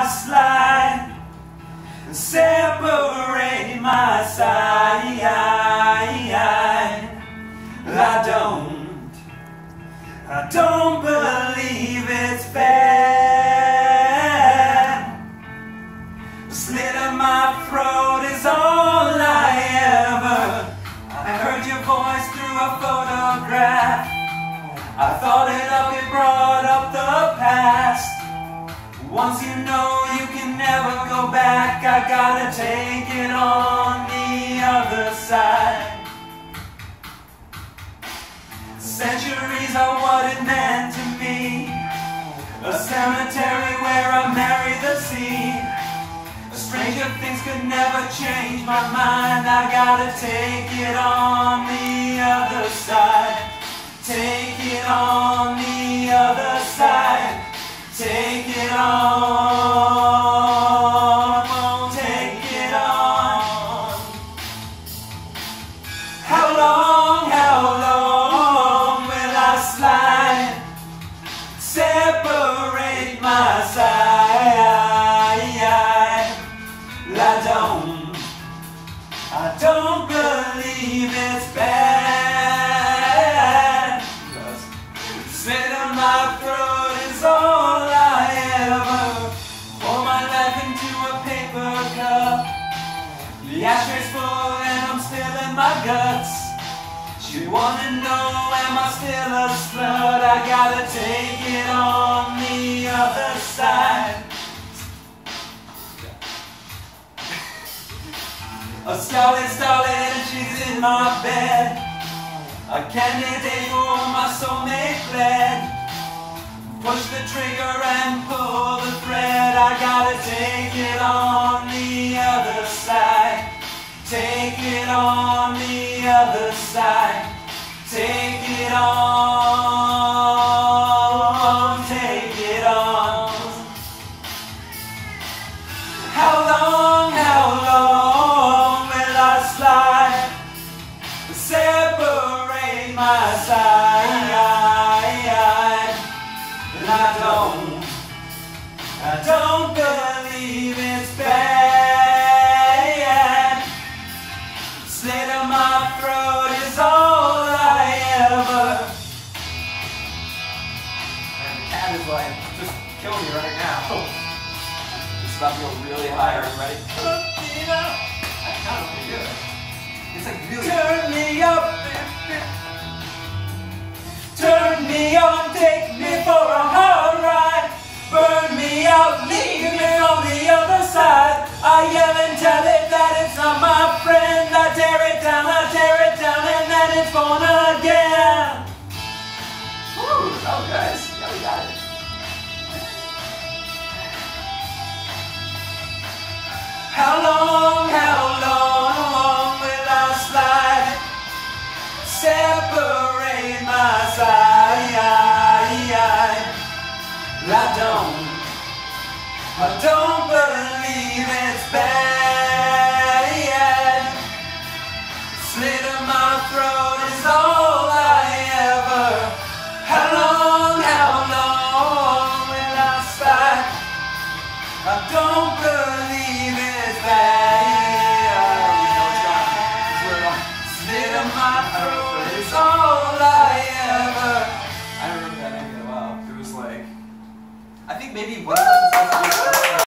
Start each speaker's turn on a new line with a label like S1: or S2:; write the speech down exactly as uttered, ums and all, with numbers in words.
S1: I slide and separate my side. I don't, I don't believe it's bad. The slit in my throat is all I ever. I heard your voice through a photograph. I thought it up, it brought up the past. Once you know you can never go back, I gotta take it on the other side. Centuries are what it meant to me, a cemetery where I marry the sea. Stranger things could never change my mind. I gotta take it on the other side. Take it on the other side. Take it on, oh, take it on. How long, how long will I slide? Separate my side. I don't, I don't believe it's bad. Slit in my throat is all I ever. Pour my life into a paper cup. The ashtray's full and I'm still in my guts. You wanna know, am I still a slut? I gotta take it on the other side. A starlet, starlet, and she's in my bed. A candidate for my soulmate bled. Push the trigger and pull the thread. I gotta take it on the other side. Take it on the other side. Take it on, take it on. How long, how long will I slide? Separate my side. And I don't, I don't believe it's bad. Slit in my throat is all I ever.
S2: And the cat is like, just kill me right now. It's about to go really high. Are you ready? That sounds pretty good. It's like really.
S1: Turn me up, turn me on, take me for a hard ride. Burn me out, leave me on the other side. I yell and tell it that it's not my friend. I tear it down, I tear it down, and then it's born again.
S2: Woo! Oh, guys, yeah, we got it.
S1: How long, how long will I slide? Separate my side. I don't, I don't believe it's bad. Slit in my throat is all I ever. How long, how long will I slide? I don't believe it's bad. Slit in my throat is all I ever.
S2: I remember that ending well. It was like, I think maybe one of us was supposed to be